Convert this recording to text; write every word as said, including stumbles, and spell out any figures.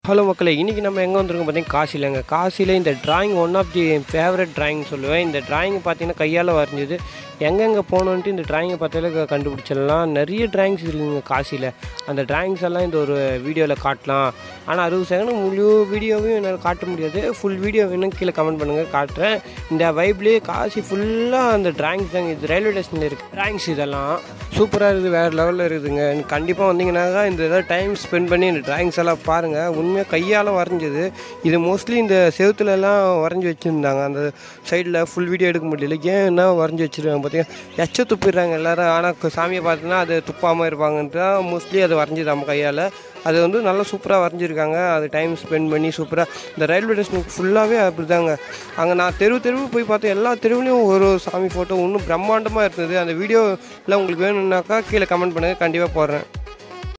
Hello மக்களே, இன்றைக்கி நம்ம எங்கே வந்திருக்கோம் பார்த்தீங்கன்னா காசிலங்க. காசியில் இந்த drawing one of the favourite drawing சொல்லுவேன். இந்த ட்ராயிங் பார்த்தீங்கன்னா கையால் வரைஞ்சது. எங்கெங்கே போகணுன்ட்டு இந்த ட்ராயிங்கை பார்த்தாலே கண்டுபிடிச்சிடலாம். நிறைய ட்ராயிங்ஸ் இருக்குங்க காசியில். அந்த ட்ராயிங்ஸ் எல்லாம் இந்த ஒரு வீடியோவில் காட்டலாம். ஆனால் அறுபது செகண்ட் முழு வீடியோவையும் என்னால் காட்ட முடியாது. ஃபுல் வீடியோ வேணும் கீழே கமெண்ட் பண்ணுங்கள், காட்டுறேன். இந்த வைப்லேயே காசி ஃபுல்லாக அந்த ட்ராயிங்ஸ் தாங்க. இது ரயில்வே ஸ்டேஷனில் இருக்குது ட்ராயிங்ஸ். இதெல்லாம் சூப்பராக இருக்குது, வேறு லெவலில் இருக்குதுங்க. கண்டிப்பாக வந்தீங்கன்னாக்கா இந்த ஏதாவது டைம் ஸ்பெண்ட் பண்ணி இந்த ட்ராயிங்ஸ் எல்லாம் பாருங்கள். உண்மையாக கையால் வரைஞ்சது. இது மோஸ்ட்லி இந்த செவத்துலலாம் வரைஞ்சி வச்சுருந்தாங்க. அந்த சைடில் ஃபுல் வீடியோ எடுக்க முடியல. ஏன் என்ன வரைஞ்சி வச்சுருக்காங்க பார்த்தீங்கன்னா, எச்ச துப்பிடுறாங்க எல்லோரும். ஆனால் சாமியை பார்த்தோன்னா அது துப்பாமல் இருப்பாங்கன்றா மோஸ்ட்லி அது வரைஞ்சிது நம்ம கையால். அது வந்து நல்லா சூப்பராக வரைஞ்சிருக்காங்க. அது டைம் ஸ்பெண்ட் பண்ணி சூப்பராக. இந்த ரயில்வே ஸ்டேஷனுக்கு ஃபுல்லாகவே அப்படி தாங்க. அங்கே நான் தெருவு தெருவு போய் பார்த்தேன். எல்லா தெருவுலையும் ஒரு சாமி ஃபோட்டோ இன்னும் பிரம்மாண்டமாக இருந்தது. அந்த வீடியோவில் உங்களுக்கு வேணும்னாக்கா கீழே கமெண்ட் பண்ணுங்கள், கண்டிப்பாக போடுறேன்.